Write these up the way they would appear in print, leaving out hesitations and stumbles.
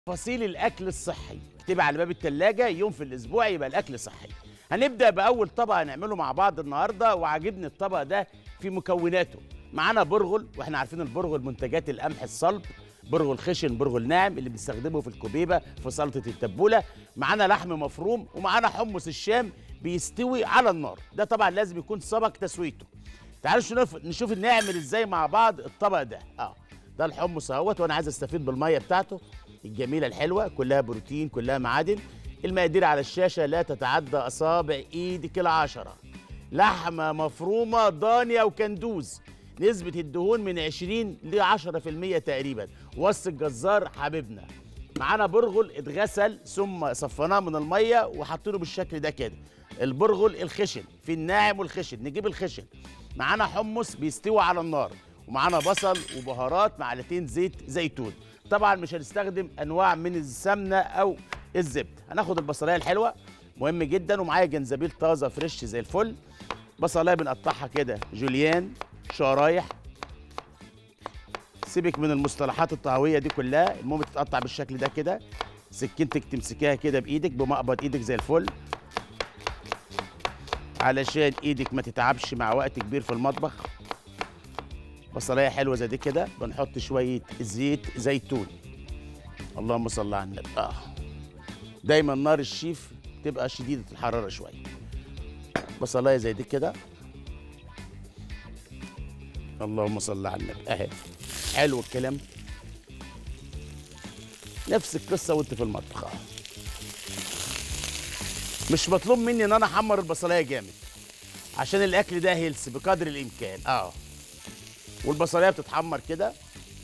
تفاصيل الاكل الصحي، اكتبي على باب التلاجة يوم في الاسبوع يبقى الاكل صحي. هنبدا باول طبق هنعمله مع بعض النهارده، وعاجبني الطبق ده في مكوناته. معانا برغل، واحنا عارفين البرغل منتجات القمح الصلب، برغل خشن برغل ناعم اللي بنستخدمه في الكوبيبه في سلطه التبوله. معانا لحم مفروم، ومعانا حمص الشام بيستوي على النار. ده طبعا لازم يكون سبق تسويته. تعالوا نشوف نعمل ازاي مع بعض الطبق ده. ده الحمص اهوت، وانا عايز استفيد بالميه بتاعته الجميله الحلوه، كلها بروتين كلها معادن. المقادير على الشاشه لا تتعدى اصابع ايدك العشره. لحمه مفرومه ضانيه وكندوز، نسبه الدهون من 20 ل 10% تقريبا، وص الجزار حبيبنا. معانا برغل اتغسل ثم صفناه من الميه وحطينه بالشكل ده كده. البرغل الخشن، في الناعم والخشن، نجيب الخشن. معانا حمص بيستوي على النار، ومعانا بصل وبهارات، معلقتين زيت زيتون. طبعا مش هنستخدم انواع من السمنه او الزبده. هناخد البصلايه الحلوه مهم جدا، ومعايا جنزبيل طازه فريش زي الفل. بصلايه بنقطعها كده جوليان شرايح. سيبك من المصطلحات الطهويه دي كلها، المهم تتقطع بالشكل ده كده. سكينتك تمسكيها كده بايدك بمقبض ايدك زي الفل، علشان ايدك ما تتعبش مع وقت كبير في المطبخ. بصلايه حلوه زي دي كده، بنحط شويه زيت زيتون. اللهم صل على النبي. دايما نار الشيف تبقى شديده الحراره شويه. بصلايه زي دي كده، اللهم صل على النبي اهي. حلو الكلام. نفس القصه وانت في المطبخ. مش مطلوب مني ان انا احمر البصلايه جامد، عشان الاكل ده هيلث بقدر الامكان. والبصلايه بتتحمر كده،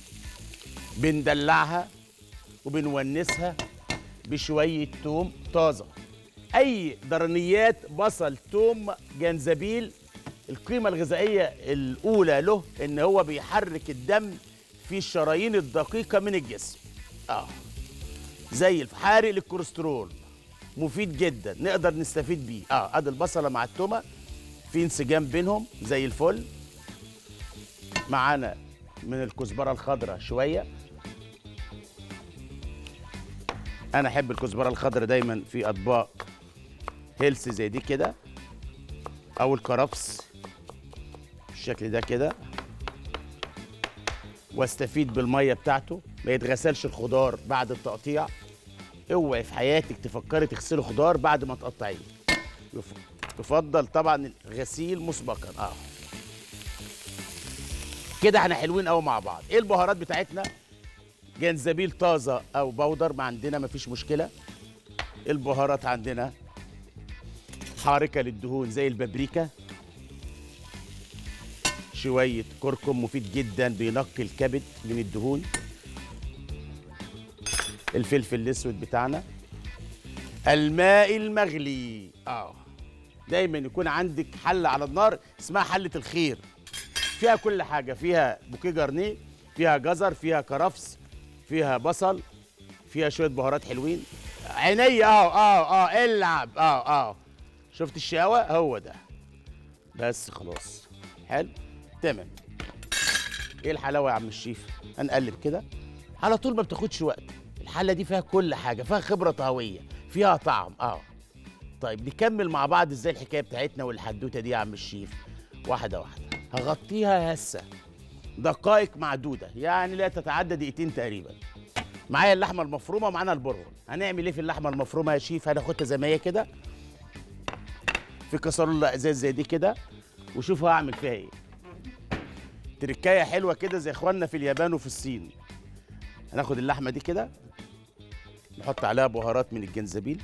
بندلعها وبنونسها بشويه توم طازه. اي درنيات، بصل توم جنزبيل، القيمه الغذائيه الاولى له ان هو بيحرك الدم في الشرايين الدقيقه من الجسم. زي حارق للكوليسترول، مفيد جدا، نقدر نستفيد بيه. ادي البصله مع التومه في انسجام بينهم زي الفل. معانا من الكزبره الخضراء شويه، انا احب الكزبره الخضراء دايما في اطباق هيلث زي دي كده، او الكرفس بالشكل ده كده، واستفيد بالميه بتاعته. ما يتغسلش الخضار بعد التقطيع. اوعي في حياتك تفكري تغسلي خضار بعد ما تقطعيه، يفضل طبعا الغسيل مسبقا. كده احنا حلوين قوي مع بعض. ايه البهارات بتاعتنا؟ جنزبيل طازه او بودر، ما عندنا مفيش مشكله. البهارات عندنا حارقه للدهون زي البابريكا، شويه كركم مفيد جدا بينقي الكبد من الدهون. الفلفل الاسود بتاعنا، الماء المغلي. دايما يكون عندك حله على النار اسمها حله الخير، فيها كل حاجه، فيها بوكيه جرنيه، فيها جزر، فيها كرفس، فيها بصل، فيها شويه بهارات حلوين. عيني العب. شفت الشقاوه؟ هو ده بس. خلاص حلو تمام. ايه الحلاوه يا عم الشيف؟ هنقلب كده على طول، ما بتاخدش وقت. الحله دي فيها كل حاجه، فيها خبره طهويه، فيها طعم. طيب نكمل مع بعض ازاي الحكايه بتاعتنا والحدوته دي يا عم الشيف. واحده واحده. هغطيها هسه دقائق معدوده، يعني لا تتعدى دقيقتين تقريبا. معايا اللحمه المفرومه ومعانا البرغل. هنعمل ايه في اللحمه المفرومه يا شيف؟ هناخدها زي ما هي كده في كسرولة ازاز زي دي كده، وشوفوا هعمل فيها ايه. تركايه حلوه كده زي اخواننا في اليابان وفي الصين. هناخد اللحمه دي كده، نحط عليها بهارات من الجنزبيل،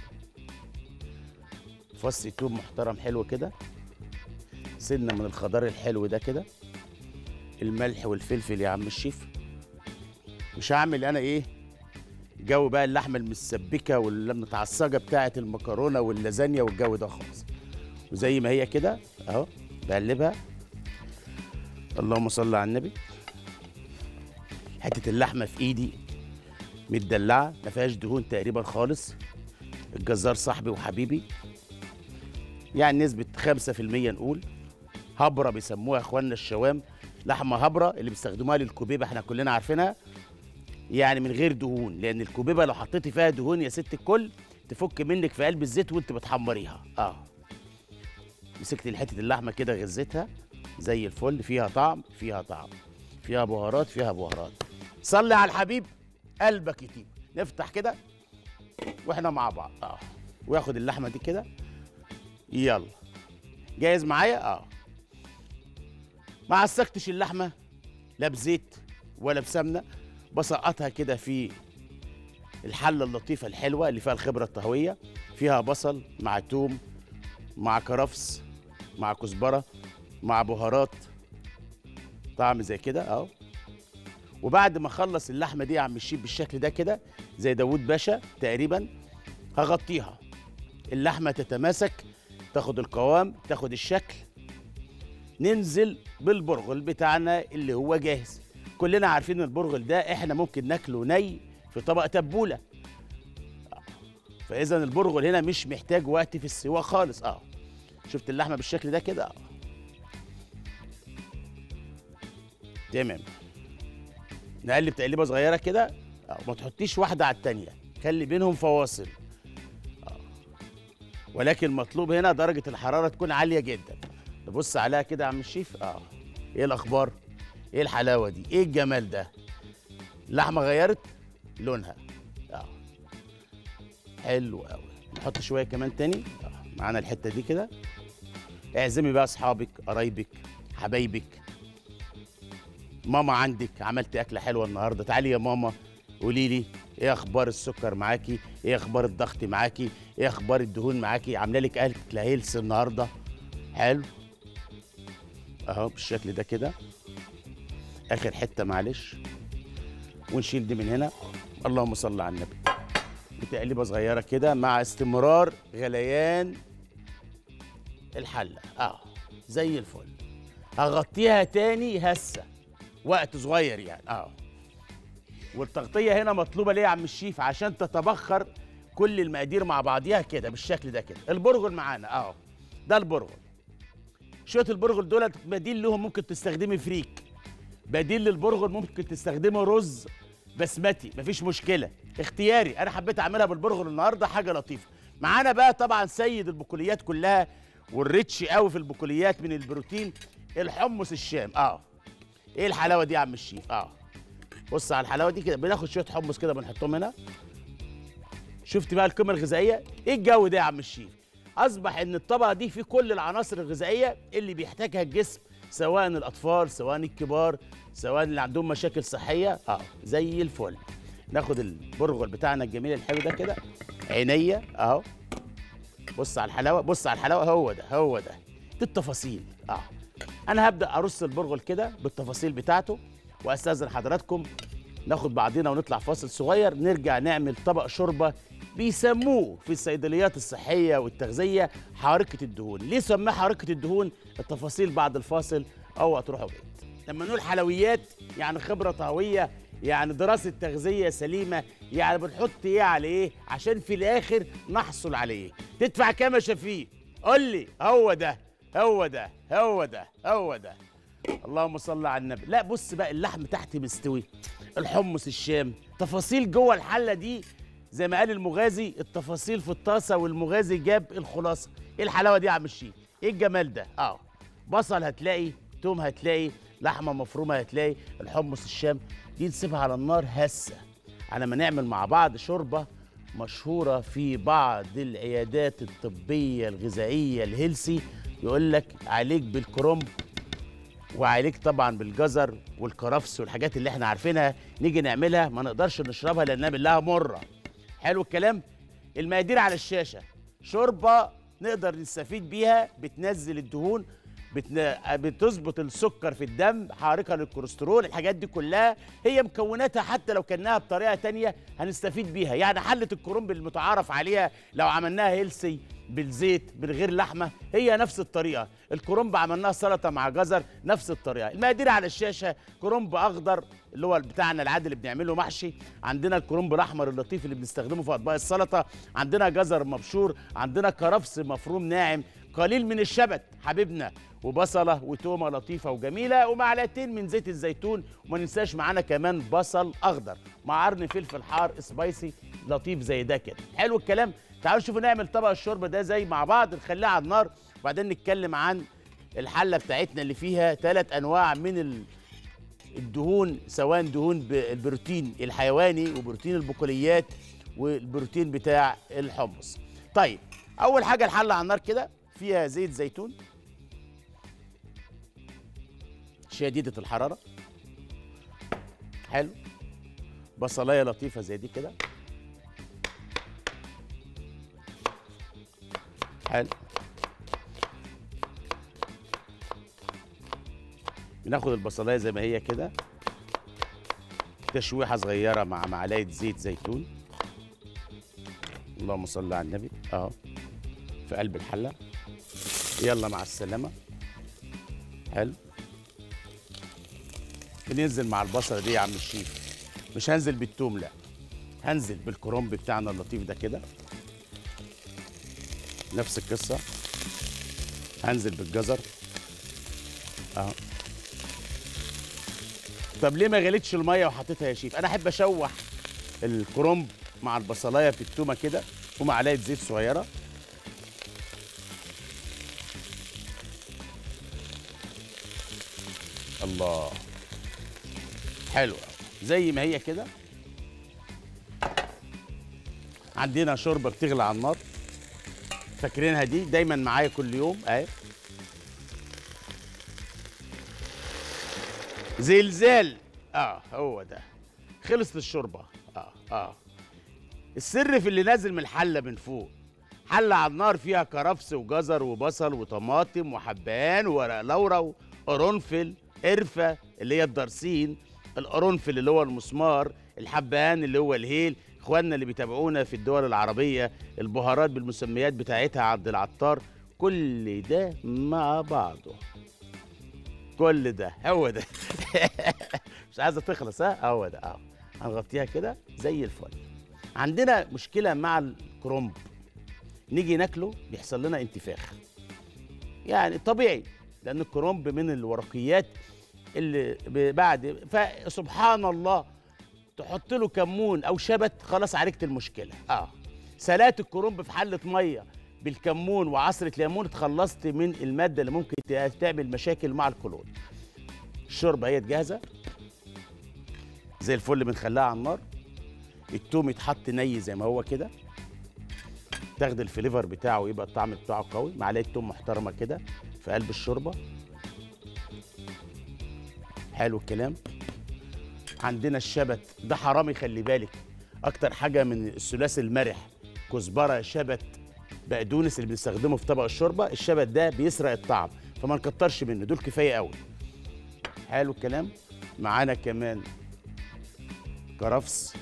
فص توم محترم حلو كده، سنه من الخضار الحلو ده كده، الملح والفلفل يا عم الشيف. مش هعمل انا ايه جو بقى اللحمه المسبكه والمتعصجه بتاعه المكرونه واللازانيا والجو ده خالص. وزي ما هي كده اهو بقلبها. اللهم صل على النبي. حته اللحمه في ايدي متدلعه، ما فيهاش دهون تقريبا خالص. الجزار صاحبي وحبيبي، يعني نسبه 5% نقول. هبره بيسموها اخواننا الشوام، لحمه هبره اللي بيستخدموها للكوبيبه، احنا كلنا عارفينها. يعني من غير دهون، لان الكوبيبه لو حطيتي فيها دهون يا ست الكل تفك منك في قلب الزيت وانت بتحمريها. مسكت حته اللحمه كده غزيتها زي الفل، فيها طعم فيها طعم، فيها بهارات فيها بهارات. صلي على الحبيب قلبك يطيب. نفتح كده واحنا مع بعض وياخد اللحمه دي كده. يلا جاهز معايا؟ ما عسكتش اللحمه لا بزيت ولا بسمنه، بسقطها كده في الحله اللطيفه الحلوه اللي فيها الخبره الطهويه، فيها بصل مع توم مع كرفس مع كزبره مع بهارات طعم زي كده اهو. وبعد ما اخلص اللحمه دي يا عم الشيف بالشكل ده كده زي داوود باشا تقريبا، هغطيها. اللحمه تتماسك، تاخد القوام، تاخد الشكل. ننزل بالبرغل بتاعنا اللي هو جاهز. كلنا عارفين البرغل ده احنا ممكن ناكله ني في طبق تبوله، فاذا البرغل هنا مش محتاج وقت في السوا خالص. شفت اللحمه بالشكل ده كده تمام. نقلب تقليبه صغيره كده، ما تحطيش واحده على التانيه، خلي بينهم فواصل. ولكن مطلوب هنا درجه الحراره تكون عاليه جدا. نبص عليها كده يا عم الشيف. ايه الاخبار؟ ايه الحلاوه دي؟ ايه الجمال ده؟ اللحمه غيرت لونها. حلو قوي. نحط شويه كمان تاني. معانا الحته دي كده. اعزمي بقى اصحابك، قرايبك، حبايبك. ماما عندك عملت اكله حلوه النهارده، تعالي يا ماما قولي لي ايه اخبار السكر معاكي، ايه اخبار الضغط معاكي، ايه اخبار الدهون معاكي، عامله لك اكل هيلث النهارده. حلو اهو بالشكل ده كده. اخر حته معلش، ونشيل دي من هنا. اللهم صل على النبي. بتقليبه صغيره كده مع استمرار غليان الحله. زي الفل. هغطيها تاني هسه وقت صغير يعني. والتغطيه هنا مطلوبه ليه يا عم الشيف؟ عشان تتبخر كل المقادير مع بعضيها كده بالشكل ده كده. البرغل معانا ده البرغل. شويه البرغل دولت بديل لهم، ممكن تستخدمي فريك، بديل للبرغل ممكن تستخدمي رز بسمتي، مفيش مشكله، اختياري. انا حبيت اعملها بالبرغل النهارده، حاجه لطيفه. معانا بقى طبعا سيد البقوليات كلها والريتش قوي في البقوليات من البروتين، الحمص الشام. ايه الحلاوه دي يا عم الشيف؟ بص على الحلاوه دي كده. بناخد شويه حمص كده بنحطهم هنا. شفت بقى القيمه الغذائيه؟ ايه الجو ده يا عم الشيف؟ اصبح ان الطبقه دي فيه كل العناصر الغذائيه اللي بيحتاجها الجسم، سواء الاطفال سواء الكبار سواء اللي عندهم مشاكل صحيه. زي الفل. ناخد البرغل بتاعنا الجميل الحلو ده كده، عينيا اهو. بص على الحلاوه، بص على الحلاوه. هو ده دي التفاصيل. انا هبدا ارص البرغل كده بالتفاصيل بتاعته. واستاذن حضراتكم ناخد بعضنا ونطلع فاصل صغير، نرجع نعمل طبق شوربه بيسموه في الصيدليات الصحيه والتغذيه حارقه الدهون. ليه سماه حارقه الدهون؟ التفاصيل بعد الفاصل. او هتروحوا بيت. لما نقول حلويات يعني خبره طهويه، يعني دراسه تغذيه سليمه، يعني بنحط ايه على ايه عشان في الاخر نحصل عليه. تدفع كام يا شفيق؟ قول لي. هو ده. اللهم صل على النبي. لا بص بقى، اللحم تحت مستوي، الحمص الشام، تفاصيل جوه الحله دي. زي ما قال المغازي، التفاصيل في الطاسه والمغازي جاب الخلاصه. ايه الحلاوه دي يا عم الشيخ؟ ايه الجمال ده؟ بصل هتلاقي، توم هتلاقي، لحمه مفرومه هتلاقي، الحمص الشام. دي نسيبها على النار هسه على ما نعمل مع بعض شوربه مشهوره في بعض العيادات الطبيه الغذائيه الهيلسي. يقول لك عليك بالكرنب وعليك طبعا بالجزر والكرفس والحاجات اللي احنا عارفينها، نيجي نعملها ما نقدرش نشربها لانها بالله مره. حلو الكلام. المقادير على الشاشه. شوربه نقدر نستفيد بيها، بتنزل الدهون، بتظبط السكر في الدم، حارقه للكوليسترول. الحاجات دي كلها هي مكوناتها، حتى لو كناها بطريقه تانية هنستفيد بيها. يعني حله الكرنب المتعارف عليها لو عملناها هيلسي بالزيت من غير لحمه هي نفس الطريقه. الكرنب عملناها سلطه مع جزر نفس الطريقه. المقادير على الشاشه. كرنب اخضر اللي هو بتاعنا العادي اللي بنعمله محشي، عندنا الكرنب الاحمر اللطيف اللي بنستخدمه في اطباق السلطه، عندنا جزر مبشور، عندنا كرفس مفروم ناعم، قليل من الشبت حبيبنا، وبصله وتومه لطيفه وجميله، ومعلقتين من زيت الزيتون، وما ننساش معانا كمان بصل اخضر مع قرن فلفل حار سبايسي لطيف زي ده كده. حلو الكلام. تعالوا نشوفوا نعمل طبق الشوربه ده زي مع بعض، نخليها على النار وبعدين نتكلم عن الحله بتاعتنا اللي فيها 3 انواع من الدهون، سواء دهون البروتين الحيواني وبروتين البقوليات والبروتين بتاع الحمص. طيب اول حاجه الحله على النار كده فيها زيت زيتون شديده الحراره. حلو. بصلايه لطيفه زي دي كده. حلو. بناخد البصلايه زي ما هي كده، تشويحه صغيره مع معلقه زيت زيتون. اللهم صل على النبي. اهو في قلب الحله. يلا مع السلامه. حلو. بننزل مع البصله دي يا عم الشيف. مش هنزل بالثوم، لا، هنزل بالكرنب بتاعنا اللطيف ده كده. نفس القصه. هنزل بالجزر. اهو. طب ليه ما غليتش الميه وحطيتها يا شيف؟ انا احب اشوح الكرنب مع البصلايه في التومه كده ومعلقه زيت صغيره. الله. حلوه زي ما هي كده. عندنا شوربه بتغلي على النار، فاكرينها دي دايما معايا كل يوم اهي. زلزال. هو ده. خلصت الشوربه. السر في اللي نازل من الحله من فوق. حله على النار فيها كرفس وجزر وبصل وطماطم وحبهان وورق لورا وقرنفل، قرفه اللي هي الدرسين، القرنفل اللي هو المسمار، الحبهان اللي هو الهيل. اخواننا اللي بيتابعونا في الدول العربيه البهارات بالمسميات بتاعتها عند العطار. كل ده مع بعضه. كل ده هو ده. مش عايزه تخلص. هو ده. هنغطيها كده زي الفل. عندنا مشكله مع الكرنب، نيجي ناكله بيحصل لنا انتفاخ، يعني طبيعي، لان الكرنب من الورقيات اللي بعد، فسبحان الله تحط له كمون او شبت خلاص عالجت المشكله. سلقت الكرنب في حله ميه بالكمون وعصره ليمون، اتخلصت من الماده اللي ممكن تعمل مشاكل مع القولون. الشوربه هي جاهزه زي الفل، بنخليها على النار. التوم يتحط ني زي ما هو كده، تاخد الفليفر بتاعه يبقى الطعم بتاعه قوي. معلقه توم محترمه كده في قلب الشوربه. حلو الكلام. عندنا الشبت ده حرامي، خلي بالك، اكتر حاجه من الثلاثي المرح، كزبره شبت بقدونس اللي بنستخدمه في طبق الشوربه. الشبت ده بيسرق الطعم، فما نكترش منه، دول كفايه قوي. حلو الكلام. معانا كمان كرفس،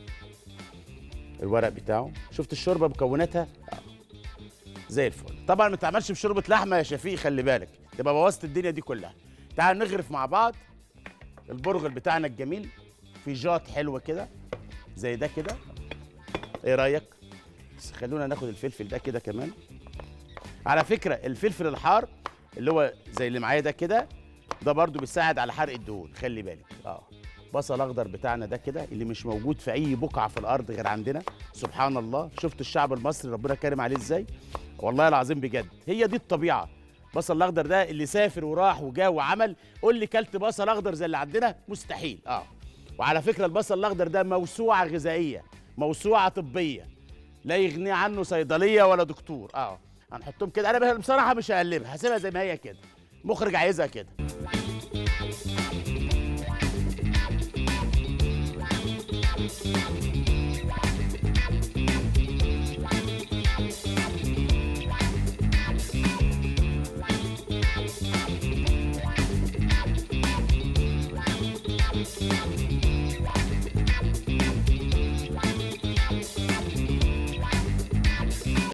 الورق بتاعه. شفت الشوربه مكوناتها زي الفل. طبعا ما تعملش بشوربه لحمه يا شفيق، خلي بالك تبقى بوظت الدنيا دي كلها. تعال نغرف مع بعض البرغل بتاعنا الجميل في جات حلوه كده زي ده كده. ايه رايك؟ بس خلونا ناخد الفلفل ده كده كمان. على فكره الفلفل الحار اللي هو زي اللي معايا ده كده، ده برضو بيساعد على حرق الدهون، خلي بالك. بصل اخضر بتاعنا ده كده اللي مش موجود في اي بقعه في الارض غير عندنا. سبحان الله. شفت الشعب المصري ربنا كرم عليه ازاي؟ والله العظيم بجد هي دي الطبيعه. بصل الاخضر ده اللي سافر وراح وجا وعمل، قول لي كلت بصل اخضر زي اللي عندنا؟ مستحيل. وعلى فكره البصل الاخضر ده موسوعه غذائيه، موسوعه طبيه، لا يغني عنه صيدليه ولا دكتور. هنحطهم كده. انا بصراحه مش هقلبها، هسيبها زي ما هي كده، المخرج عايزها كده.